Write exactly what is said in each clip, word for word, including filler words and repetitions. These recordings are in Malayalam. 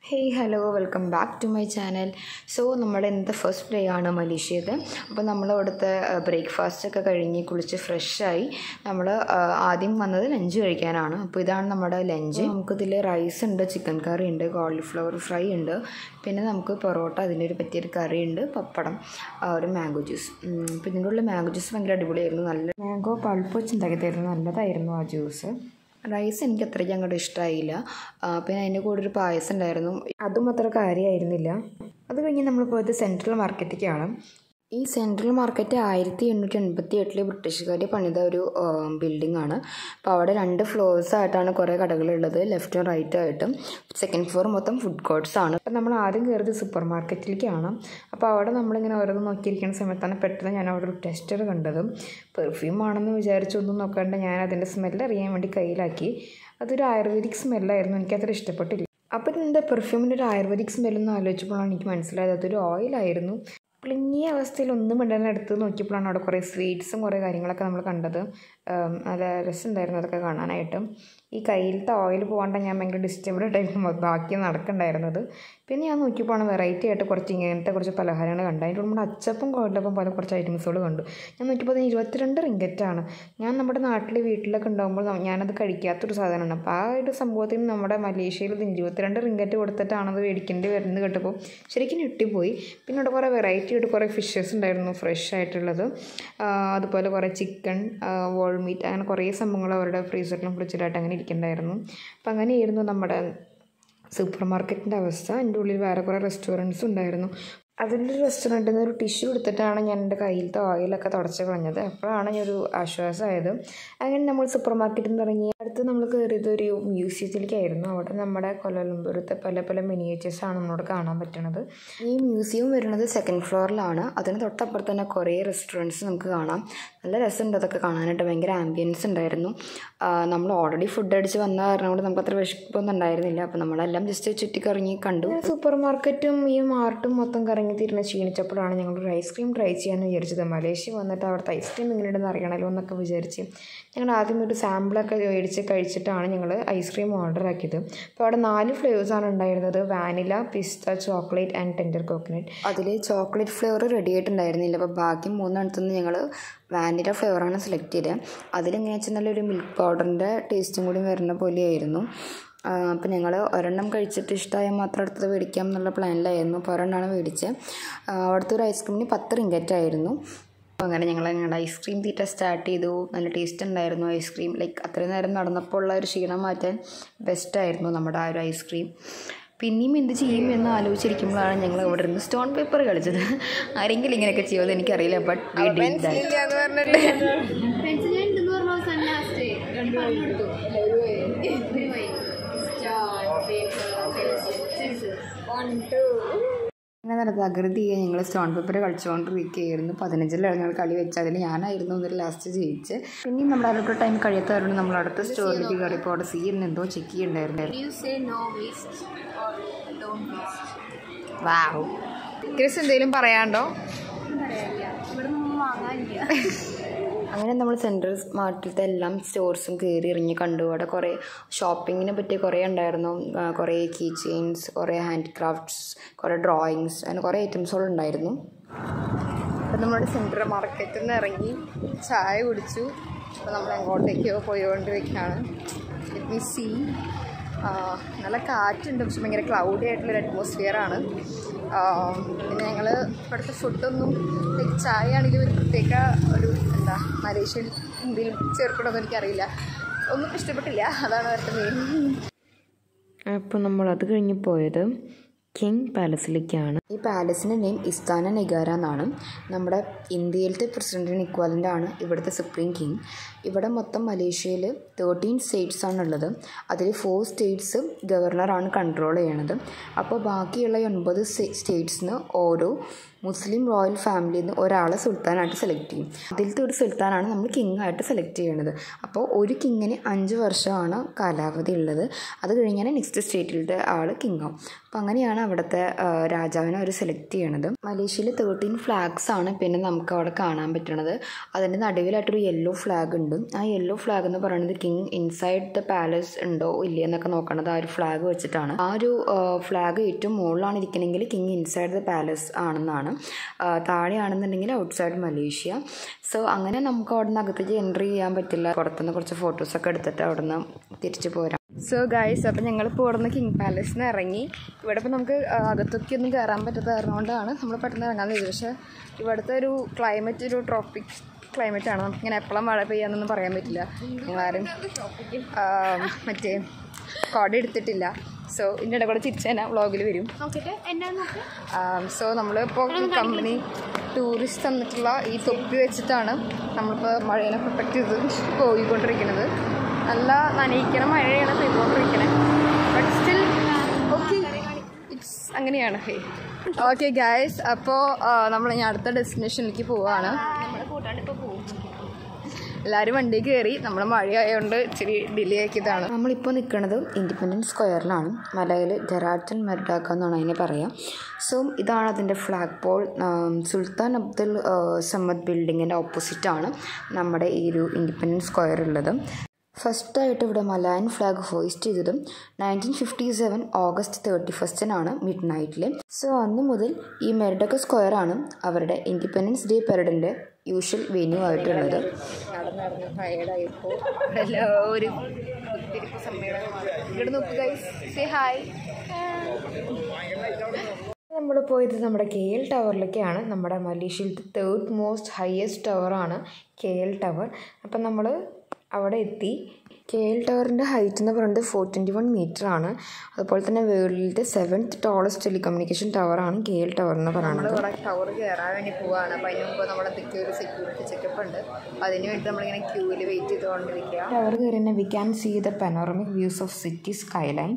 Hey, hello, welcome back to my channel. So, നമ്മുടെ ഇന്നത്തെ ഫസ്റ്റ് ഡേ ആണ് മലേഷ്യയിൽ. അപ്പോൾ നമ്മൾ അവിടുത്തെ ബ്രേക്ക്ഫാസ്റ്റ് ഒക്കെ കഴിഞ്ഞ് കുളിച്ച് ഫ്രഷായി നമ്മൾ ആദ്യം വന്നത് ലഞ്ച് കഴിക്കാനാണ്. അപ്പോൾ ഇതാണ് നമ്മുടെ ലഞ്ച്. നമുക്കിതിൽ റൈസ് ഉണ്ട്, ചിക്കൻ കറി ഉണ്ട്, കോളിഫ്ലവർ ഫ്രൈ ഉണ്ട്, പിന്നെ നമുക്ക് പൊറോട്ട, അതിൻ്റെ ഒരു പറ്റിയൊരു കറി ഉണ്ട്, പപ്പടം, ഒരു മാംഗോ ജ്യൂസ്. അപ്പോൾ ഇതിൻ്റെ ഉള്ള മാംഗോ ജ്യൂസ് ഭയങ്കര അടിപൊളിയായിരുന്നു. നല്ല മാംഗോ പൾപ്പ് വെച്ച് ഉണ്ടാക്കി തരുന്നു, നല്ലതായിരുന്നു ആ ജ്യൂസ്. റൈസ് എനിക്ക് അത്രയ്ക്ക് അങ്ങോട്ട് ഇഷ്ടമായില്ല. പിന്നെ അതിൻ്റെ കൂടെ ഒരു പായസം ഉണ്ടായിരുന്നു, അതും അത്ര കാര്യമായിരുന്നില്ല. അത് കഴിഞ്ഞ് നമ്മൾ പോയത് സെൻട്രൽ മാർക്കറ്റിലേക്കാണ്. ഈ സെൻട്രൽ മാർക്കറ്റ് ആയിരത്തി എണ്ണൂറ്റി എൺപത്തി എട്ടിൽ ബ്രിട്ടീഷുകാർ പണിത ഒരു ബിൽഡിംഗ് ആണ്. അപ്പോൾ അവിടെ രണ്ട് ഫ്ലോർസ് ആയിട്ടാണ് കുറേ കടകളുള്ളത്, ലെഫ്റ്റും റൈറ്റും ആയിട്ടും. സെക്കൻഡ് ഫ്ലോർ മൊത്തം ഫുഡ് കോർട്ട്സ് ആണ്. അപ്പോൾ നമ്മൾ ആദ്യം കയറിയത് സൂപ്പർ മാർക്കറ്റിലേക്കാണ്. അപ്പോൾ അവിടെ നമ്മളിങ്ങനെ ഓരോന്ന് നോക്കിയിരിക്കുന്ന സമയത്താണ് പെട്ടെന്ന് ഞാൻ അവിടെ ഒരു ടെസ്റ്റർ കണ്ടത്. പെർഫ്യൂം ആണെന്ന് വിചാരിച്ചൊന്നും നോക്കാണ്ട് ഞാൻ അതിൻ്റെ സ്മെല്ല് അറിയാൻ വേണ്ടി കയ്യിലാക്കി. അതൊരു ആയുർവേദിക് സ്മെല്ലായിരുന്നു, എനിക്കത്ര ഇഷ്ടപ്പെട്ടില്ല. അപ്പോൾ ഇതിൻ്റെ പെർഫ്യൂമിൻ്റെ ഒരു ആയുർവേദിക് സ്മെല്ലൊന്നും ആലോചിച്ചപ്പോഴാണ് എനിക്ക് മനസ്സിലായത് അതൊരു ഓയിലായിരുന്നു. പ്ലിങ്ങിയ അവസ്ഥയിൽ ഒന്നും ഇടന്നെ എടുത്ത് നോക്കിയപ്പോഴാണ് അവിടെ കുറേ സ്വീറ്റ്സും കുറേ കാര്യങ്ങളൊക്കെ നമ്മൾ കണ്ടത്. നല്ല രസമുണ്ടായിരുന്നു അതൊക്കെ കാണാനായിട്ട്. ഈ കയ്യിലത്തെ ഓയിൽ പോകാണ്ട് ഞാൻ ഭയങ്കര ഡിസ്റ്റർബ്ഡ് ആയിട്ടായിരുന്നു ബാക്കി നടക്കണ്ടായിരുന്നത്. പിന്നെ ഞാൻ നോക്കിയപ്പോഴാണ് വെറൈറ്റി ആയിട്ട് കുറച്ച് ഇങ്ങനത്തെ കുറച്ച് പലഹാരങ്ങൾ കണ്ടു. അതിൻ്റെ നമ്മുടെ അച്ചപ്പം കോഴിലപ്പം പോലെ കുറച്ച് ഐറ്റംസുകൾ കണ്ടു. ഞാൻ നോക്കിയപ്പോൾ അതിന് ഇരുപത്തിരണ്ട് റിങ്കറ്റാണ്. ഞാൻ നമ്മുടെ നാട്ടിൽ വീട്ടിലൊക്കെ ഉണ്ടാകുമ്പോൾ ഞാനത് കഴിക്കാത്തൊരു സാധനമാണ്. അപ്പോൾ ആ ഒരു സംഭവത്തിന് നമ്മുടെ മലേഷ്യയിൽ ഇത് ഇരുപത്തിരണ്ട് റിങ്കറ്റ് കൊടുത്തിട്ടാണത് മേടിക്കേണ്ടി വരുന്നത് കേട്ടപ്പോൾ ശരിക്കും ഞെട്ടിപ്പോയി. പിന്നെ ഇവിടെ കുറേ വെറൈറ്റി ആയിട്ട് കുറേ ഫിഷസ് ഉണ്ടായിരുന്നു, ഫ്രഷ് ആയിട്ടുള്ളത്. അതുപോലെ കുറേ ചിക്കൻ, വോൾ മീറ്റ്, അങ്ങനെ കുറേ സംഭവങ്ങൾ അവരുടെ ഫ്രീസറിലും ഫ്രിഡ്ജിലായിട്ട് അങ്ങനെ ഇരിക്കുന്നുണ്ടായിരുന്നു. അപ്പം അങ്ങനെയായിരുന്നു നമ്മുടെ സൂപ്പർ മാർക്കറ്റിൻ്റെ അവസ്ഥ. അതിൻ്റെ ഉള്ളിൽ വേറെ കുറേ റെസ്റ്റോറൻറ്റ്സ് ഉണ്ടായിരുന്നു. അതിൻ്റെ റെസ്റ്റോറൻറ്റിൽ നിന്ന് ഒരു ടിഷ്യൂ എടുത്തിട്ടാണ് ഞാൻ എൻ്റെ കയ്യിലത്തെ ഓയിലൊക്കെ തുടച്ച് കളഞ്ഞത്. അപ്പോഴാണ് ഞാൻ ഒരു ആശ്വാസമായത്. അങ്ങനെ നമ്മൾ സൂപ്പർ മാർക്കറ്റിൽ നിന്ന് ഇറങ്ങി അടുത്ത് നമ്മൾ കയറിയത് ഒരു മ്യൂസിയത്തിലേക്കായിരുന്നു. അവിടെ നമ്മുടെ കൗല ലംപൂരത്തെ പല പല മിനിയേച്ചേഴ്സാണ് നമ്മളോട് കാണാൻ പറ്റുന്നത്. ഈ മ്യൂസിയം വരുന്നത് സെക്കൻഡ് ഫ്ലോറിലാണ്. അതിന് തൊട്ടപ്പുറത്ത് തന്നെ കുറേ റെസ്റ്റോറൻറ്റ്സ് നമുക്ക് കാണാം. നല്ല രസമുണ്ട് അതൊക്കെ കാണാനായിട്ട്, ഭയങ്കര ആംബിയൻസ് ഉണ്ടായിരുന്നു. നമ്മൾ ഓൾറെഡി ഫുഡ് അടിച്ച് വന്ന കാരണം കൊണ്ട് നമുക്ക് അത്ര വിശപ്പൊന്നും ഉണ്ടായിരുന്നില്ല. അപ്പോൾ നമ്മളെല്ലാം ജസ്റ്റ് ചുറ്റിക്കറങ്ങി കണ്ടു. സൂപ്പർ മാർക്കറ്റും ഈ മാർട്ടും മൊത്തം കറങ്ങി തീരുന്ന ക്ഷീണിച്ചപ്പോഴാണ് ഞങ്ങളൊരു ഐസ്ക്രീം ട്രൈ ചെയ്യാമെന്ന് വിചാരിച്ചത്. മലേഷ്യ വന്നിട്ട് അവിടുത്തെ ഐസ്ക്രീം എങ്ങനെയുണ്ടെന്ന് അറിയണമല്ലോ എന്നൊക്കെ വിചാരിച്ച് ഞങ്ങൾ ആദ്യം ഒരു സാമ്പിളൊക്കെ മേടിച്ച് കഴിച്ചിട്ടാണ് ഞങ്ങൾ ഐസ്ക്രീം ഓർഡർ ആക്കിയത്. അപ്പോൾ അവിടെ നാല് ഫ്ലേവേഴ്സാണ് ഉണ്ടായിരുന്നത്: വാനില, പിസ്ത, ചോക്ലേറ്റ് ആൻഡ് ടെൻഡർ കോക്കനട്ട്. അതിൽ ചോക്ലേറ്റ് ഫ്ലേവർ റെഡി ആയിട്ടുണ്ടായിരുന്നില്ല. അപ്പോൾ ബാക്കി മൂന്നെണ്ണത്തുനിന്ന് ഞങ്ങൾ വാനില ഫ്ലേവറാണ് സെലക്ട് ചെയ്തത്. അതിലെങ്ങനെ വെച്ചാൽ നല്ലൊരു മിൽക്ക് പൗഡറിൻ്റെ ടേസ്റ്റും കൂടി വരുന്ന പോലെയായിരുന്നു. അപ്പോൾ ഞങ്ങൾ ഒരെണ്ണം കഴിച്ചിട്ട് ഇഷ്ടമായ മാത്രം അടുത്തത് മേടിക്കാം എന്നുള്ള പ്ലാനിലായിരുന്നു. അപ്പോൾ ഒരെണ്ണമാണ് മേടിച്ചത്. അവിടുത്തെ ഒരു ഐസ്ക്രീമിന് പത്ത് റിങ്കറ്റായിരുന്നു. അപ്പോൾ അങ്ങനെ ഞങ്ങൾ ഞങ്ങളുടെ ഐസ്ക്രീം തീറ്റ സ്റ്റാർട്ട് ചെയ്തു. നല്ല ടേസ്റ്റ് ഉണ്ടായിരുന്നു ഐസ്ക്രീം. ലൈക്ക് അത്രയും നേരം നടന്നപ്പോൾ ഉള്ള ഒരു ക്ഷീണം മാറ്റാൻ ബെസ്റ്റായിരുന്നു നമ്മുടെ ആ ഒരു ഐസ്ക്രീം. പിന്നെയും എന്ത് ചെയ്യും എന്ന് ആലോചിച്ചിരിക്കുമ്പോഴാണ് ഞങ്ങൾ ഇവിടെ നിന്ന് സ്റ്റോൺ പേപ്പർ കളിച്ചത്. ആരെങ്കിലും ഇങ്ങനെയൊക്കെ ചെയ്യുമോ എനിക്കറിയില്ല, ബട്ട് വി ഡിഡ് ദാറ്റ്. അങ്ങനെ നടന്നത് അകൃതിയെ ഞങ്ങൾ സ്റ്റോൺ പേപ്പർ കളിച്ചുകൊണ്ടിരിക്കുകയായിരുന്നു. പതിനഞ്ചിലാണ് ഞങ്ങൾ കളി വെച്ച്, അതിൽ ഞാനായിരുന്നു ഒന്നൊരു ലാസ്റ്റ് ജയിച്ച്. പിന്നെയും നമ്മുടെ അടുത്ത ടൈം കഴിയാത്തവരോട് നമ്മൾ അടുത്ത സ്റ്റോറിലേക്ക് കയറിയപ്പോൾ അവിടെ സീരിയൽ എന്തോ ചെക്ക് ചെയ്യണ്ടായിരുന്നു. വാവ്, ക്രിസ് എന്തെങ്കിലും പറയാണ്ടോ? അങ്ങനെ നമ്മൾ സെൻട്രൽ മാർട്ടിലത്തെ എല്ലാം സ്റ്റോർസും കയറി ഇറങ്ങി കണ്ടു. അവിടെ കുറേ ഷോപ്പിങ്ങിനെ പറ്റി കുറേ ഉണ്ടായിരുന്നു. കുറേ കീ ചെയിൻസ്, കുറേ ഹാൻഡ് ക്രാഫ്റ്റ്സ്, കുറേ ഡ്രോയിങ്സ്, അങ്ങനെ കുറേ ഐറ്റംസുകളുണ്ടായിരുന്നു. അപ്പം നമ്മുടെ സെൻട്രൽ മാർക്കറ്റിൽ നിന്ന് ഇറങ്ങി ചായ കുടിച്ചു. അപ്പോൾ നമ്മൾ എങ്ങോട്ടേക്കോ പോയിക്കൊണ്ടിരിക്കുകയാണ്. Let me see. നല്ല കാറ്റുണ്ട്, പക്ഷെ ഭയങ്കര ക്ലൗഡി ആയിട്ടുള്ളൊരു അറ്റ്മോസ്ഫിയറാണ്. പിന്നെ ഞങ്ങൾ ഇവിടുത്തെ ഫുഡൊന്നും, ലൈക്ക് ചായ ആണെങ്കിലും ഒരു പ്രത്യേക ഒരു എന്താ മലേഷ്യൻ എന്തെങ്കിലും ചേർക്കണമെന്ന് എനിക്കറിയില്ല, ഒന്നും ഇഷ്ടപ്പെട്ടില്ല. അതാണ് അവരുടെ മെയിൻ. അപ്പോൾ നമ്മൾ അത് കഴിഞ്ഞ് പോയത് കിങ് പാലസിലേക്കാണ്. ഈ പാലസിൻ്റെ നെയിം ഇസ്താന നെഗാര എന്നാണ്. നമ്മുടെ ഇന്ത്യയിലത്തെ പ്രസിഡൻറ്റിന് ഇക്വാലൻ്റ് ആണ് ഇവിടുത്തെ സുപ്രീം കിങ്. ഇവിടെ മൊത്തം മലേഷ്യയിൽ തേർട്ടീൻ സ്റ്റേറ്റ്സ് ആണുള്ളത്. അതിൽ ഫോർ സ്റ്റേറ്റ്സ് ഗവർണറാണ് കൺട്രോൾ ചെയ്യണത്. അപ്പോൾ ബാക്കിയുള്ള ഒൻപത് സ്റ്റേറ്റ്സിന് ഓരോ മുസ്ലിം റോയൽ ഫാമിലിയിൽ നിന്ന് ഒരാളെ സുൽത്താനായിട്ട് സെലക്ട് ചെയ്യും. അതിലത്തെ ഒരു സുൽത്താനാണ് നമ്മൾ കിങ് ആയിട്ട് സെലക്ട് ചെയ്യണത്. അപ്പോൾ ഒരു കിങ്ങിന് അഞ്ച് വർഷമാണ് കാലാവധി ഉള്ളത്. അത് കഴിഞ്ഞാൽ നെക്സ്റ്റ് സ്റ്റേറ്റിലത്തെ ആൾ കിങ് ആവും. അപ്പോൾ അങ്ങനെയാണ് അവിടുത്തെ രാജാവിനെ അവർ അവർ സെലക്ട് ചെയ്യണത്. മലേഷ്യയിൽ തേർട്ടീൻ ഫ്ലാഗ്സ് ആണ് പിന്നെ നമുക്ക് അവിടെ കാണാൻ പറ്റുന്നത്. അതിൻ്റെ നടുവിലായിട്ടൊരു യെല്ലോ ഫ്ലാഗ് ഉണ്ട്. ആ യെല്ലോ ഫ്ലാഗ് എന്ന് പറയുന്നത് കിങ് ഇൻസൈഡ് ദ പാലസ് ഉണ്ടോ ഇല്ലേ എന്നൊക്കെ നോക്കണത് ആ ഒരു ഫ്ലാഗ് വെച്ചിട്ടാണ്. ആ ഒരു ഫ്ലാഗ് ഏറ്റവും മുകളിലാണ് ഇരിക്കണമെങ്കിൽ കിങ് ഇൻസൈഡ് ദ പാലസ് ആണെന്നാണ്, താഴെയാണെന്നുണ്ടെങ്കിൽ ഔട്ട്സൈഡ് മലേഷ്യ. സോ അങ്ങനെ നമുക്ക് അവിടെ നിന്ന് അകത്തേക്ക് എൻട്രി ചെയ്യാൻ പറ്റില്ല. പുറത്തുനിന്ന് കുറച്ച് ഫോട്ടോസൊക്കെ എടുത്തിട്ട് അവിടെ നിന്ന് തിരിച്ചു പോരാം. സോ ഗൈസ്, അപ്പം ഞങ്ങളിപ്പോൾ ഇവിടെ നിന്ന് കിങ് പാലസിൽ നിന്ന് ഇറങ്ങി. ഇവിടെ ഇപ്പോൾ നമുക്ക് അകത്തൊക്കെ ഒന്നും കയറാൻ പറ്റാത്ത കാരണമുകൊണ്ടാണ് നമ്മൾ പെട്ടെന്ന് ഇറങ്ങാൻ കഴിയും. പക്ഷേ ഇവിടുത്തെ ഒരു ക്ലൈമറ്റ് ഒരു ട്രോപ്പിക് ക്ലൈമറ്റാണ്. നമുക്കിങ്ങനെ എപ്പോഴും മഴ പെയ്യാന്നൊന്നും പറയാൻ പറ്റില്ല. ഞങ്ങളാരും മറ്റേ കോട എടുത്തിട്ടില്ല. സോ ഇതിൻ്റെ ഇടയിൽ കൂടെ തിരിച്ച് തന്നെ വ്ളോഗിൽ വരും. സോ നമ്മളിപ്പോൾ കമ്പനി ടൂറിസ്റ്റ് തന്നിട്ടുള്ള ഈ തൊപ്പി വെച്ചിട്ടാണ് നമ്മളിപ്പോൾ മഴേനെ പ്രൊട്ടക്റ്റ് ചെയ്ത് പോയിക്കൊണ്ടിരിക്കുന്നത്. നല്ല നനയിക്കണ മഴയാണ് പെയ്തുകൊണ്ടിരിക്കണേ. ബട്ട് സ്റ്റിൽ ഓക്കെ, ഇറ്റ്സ് അങ്ങനെയാണ്. ഹേ ഓക്കെ ഗൈസ്, അപ്പോൾ നമ്മൾ ഇനി അടുത്ത ഡെസ്റ്റിനേഷനിലേക്ക് പോവുകയാണ്. എല്ലാവരും വണ്ടി കയറി. നമ്മൾ മഴയായതുകൊണ്ട് ഇച്ചിരി ഡിലേ ആക്കിയതാണ്. നമ്മളിപ്പോൾ നിൽക്കുന്നത് ഇൻഡിപെൻഡൻസ് സ്ക്വയറിലാണ്. മലയിൽ ദരാറ്റൻ മെർഡാക്ക എന്നാണ് അതിനെ പറയുക. സോ ഇതാണ് അതിൻ്റെ flag pole. Sultan Abdul Samad ബിൽഡിങ്ങിൻ്റെ ഓപ്പോസിറ്റാണ് നമ്മുടെ ഈ ഒരു ഇൻഡിപെൻഡൻസ് സ്ക്വയർ ഉള്ളത്. ഫസ്റ്റായിട്ട് ഇവിടെ മലയൻ ഫ്ലാഗ് ഹോയിസ്റ്റ് ചെയ്തതും nineteen fifty seven August thirty ഫസ്റ്റിനാണ് മിഡ് നൈറ്റിൽ. സോ അന്ന് മുതൽ ഈ മെർഡക്ക സ്ക്വയറാണ് അവരുടെ ഇൻഡിപെൻഡൻസ് ഡേ പരേഡിൻ്റെ യൂഷ്വൽ വെന്യൂ ആയിട്ടുള്ളത്. നടന്നിറങ്ങി ടയേർഡായപ്പോൾ എല്ലാവരും ഒത്തിരിപ്പ് സമ്മേളനമാണ്. ഇവിടെ നോക്കുക ഗൈസ്, സേ ഹായ്. നമ്മൾ പോയത് നമ്മുടെ കെ എൽ ടവറിലേക്കാണ്. നമ്മുടെ മലേഷ്യയിലത്തെ തേർഡ് മോസ്റ്റ് ഹയസ്റ്റ് ടവറാണ് കെ എൽ ടവർ. അപ്പം നമ്മൾ അവിടെ എത്തി. കെ എൽ ടവറിൻ്റെ ഹൈറ്റ് എന്ന് പറയുന്നത് ഫോർ ട്വൻറ്റി വൺ മീറ്റർ ആണ്. അതുപോലെ തന്നെ വേൾഡിലത്തെ സെവൻത്ത് ടോളസ്റ്റ് ടെലികമ്മ്യൂണിക്കേഷൻ ടവറാണ് കെ എൽ ടവർ എന്ന് പറയുന്നത്. ഇവിടെ ടവർ കയറാൻ വേണ്ടി പോവുകയാണ്. അപ്പോൾ അതിന് മുമ്പ് നമ്മുടെ എന്തൊക്കെയോ ഒരു സെക്യൂരിറ്റി ചെക്കപ്പ് ഉണ്ട്. അതിന് വേണ്ടി നമ്മളിങ്ങനെ ക്യൂവിൽ വെയിറ്റ് ചെയ്തുകൊണ്ടിരിക്കുക. ടവർ കയറി തന്നെ we can see the panoramic views of city skyline.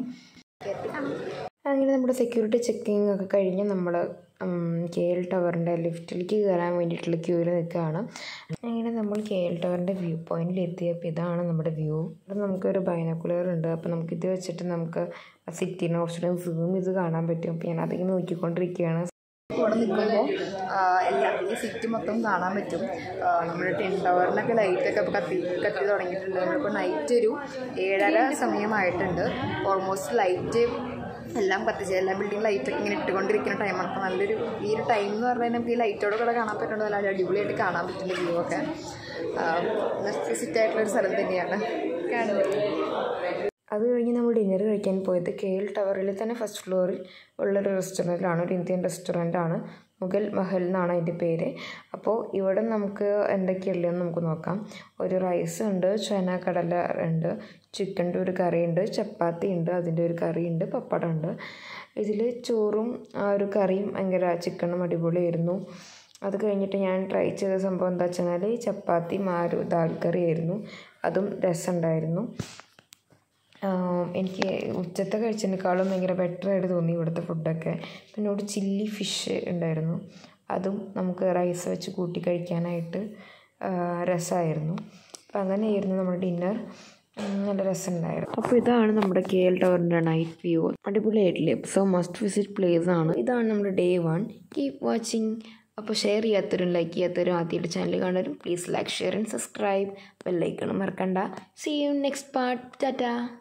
അങ്ങനെ നമ്മുടെ സെക്യൂരിറ്റി ചെക്കിങ് ഒക്കെ കഴിഞ്ഞ് നമ്മൾ കെ എൽ ടവറിൻ്റെ ലിഫ്റ്റിലേക്ക് കയറാൻ വേണ്ടിയിട്ടുള്ള ക്യൂവിൽ നിൽക്കുകയാണ്. അങ്ങനെ നമ്മൾ കെ എൽ ടവറിൻ്റെ വ്യൂ പോയിന്റിൽ എത്തിയപ്പോൾ ഇതാണ് നമ്മുടെ വ്യൂ. ഇവിടെ നമുക്കൊരു ബൈനോക്കുലർ ഉണ്ട്. അപ്പോൾ നമുക്കിത് വെച്ചിട്ട് നമുക്ക് ആ സിറ്റീനെ കുറച്ചുകൂടെ സൂം ഇത് കാണാൻ പറ്റും. അപ്പോൾ ഞാൻ അതിങ്ങനെ നോക്കിക്കൊണ്ടിരിക്കുകയാണ്. ഇവിടെ നിൽക്കുമ്പോൾ എല്ലാം ഈ സിറ്റി മൊത്തം കാണാൻ പറ്റും. നമ്മുടെ ടെൻ ടവറിനൊക്കെ ലൈറ്റൊക്കെ ഇപ്പോൾ കത്തി കത്തി തുടങ്ങിയിട്ടുണ്ട്. നമ്മളിപ്പോൾ നൈറ്റ് ഒരു ഏഴര സമയമായിട്ടുണ്ട്. ഓൾമോസ്റ്റ് ലൈറ്റ് എല്ലാം കത്തിച്ച് എല്ലാ ബിൽഡിംഗ് ലൈറ്റൊക്കെ ഇങ്ങനെ ഇട്ടുകൊണ്ടിരിക്കുന്ന ടൈമാണ്. അപ്പോൾ നല്ലൊരു ഈ ഒരു ടൈം എന്ന് പറഞ്ഞാൽ നമുക്ക് ഈ ലൈറ്റോടെ കൂടെ കാണാൻ പറ്റുന്നത് നല്ല അടിപൊളിയായിട്ട് കാണാൻ പറ്റുന്ന വ്യൂ ഒക്കെ. നെക്സ്റ്റ് ആയിട്ടുള്ളൊരു സ്ഥലം തന്നെയാണ് കാണുന്നത്. അത് കഴിഞ്ഞ് നമ്മൾ ഡിന്നർ കഴിക്കാൻ പോയത് കെ എൽ ടവറിൽ തന്നെ ഫസ്റ്റ് ഫ്ലോറിൽ ഉള്ളൊരു റെസ്റ്റോറൻറ്റിലാണ്. ഒരു ഇന്ത്യൻ റെസ്റ്റോറൻറ്റാണ്. മുഗൽ മഹൽ എന്നാണ് അതിൻ്റെ പേര്. അപ്പോൾ ഇവിടെ നമുക്ക് എന്തൊക്കെയുള്ളതെന്ന് നമുക്ക് നോക്കാം. ഒരു റൈസ് ഉണ്ട്, ചന കടല ഉണ്ട്, ചിക്കൻ്റെ ഒരു കറിയുണ്ട്, ചപ്പാത്തി ഉണ്ട്, അതിൻ്റെ ഒരു കറിയുണ്ട്, പപ്പടം ഉണ്ട്. ഇതിൽ ചോറും ആ ഒരു കറിയും ഭയങ്കര ചിക്കനും അടിപൊളിയായിരുന്നു. അത് കഴിഞ്ഞിട്ട് ഞാൻ ട്രൈ ചെയ്ത സംഭവം എന്താ വെച്ചാൽ ചപ്പാത്തി മാരു ദാൽ കറി ആയിരുന്നു. അതും രസമുണ്ടായിരുന്നു. എനിക്ക് ഉച്ചത്തെ കഴിച്ചതിനേക്കാളും ഭയങ്കര ബെറ്ററായിട്ട് തോന്നി ഇവിടുത്തെ ഫുഡൊക്കെ. പിന്നെ ഇവിടെ ചില്ലി ഫിഷ് ഉണ്ടായിരുന്നു. അതും നമുക്ക് റൈസ് വെച്ച് കൂട്ടി കഴിക്കാനായിട്ട് രസമായിരുന്നു. അപ്പം അങ്ങനെയായിരുന്നു നമ്മുടെ ഡിന്നർ. നല്ല രസമുണ്ടായിരുന്നു. അപ്പോൾ ഇതാണ് നമ്മുടെ കെ എൽ ടവറിൻ്റെ നൈറ്റ് വ്യൂ. അടിപൊളിയായിട്ടില്ലേ? സോ മസ്റ്റ് വിസിറ്റ് പ്ലേസ് ആണ്. ഇതാണ് നമ്മുടെ ഡേ വൺ. Keep watching. അപ്പോൾ ഷെയർ ചെയ്യാത്തവരും ലൈക്ക് ചെയ്യാത്തവരും ആദ്യമായിട്ട് ചാനൽ കാണുന്നവരും please like share and subscribe. ബെല്ലൈക്കണം മറക്കണ്ട. See you next part. Tata.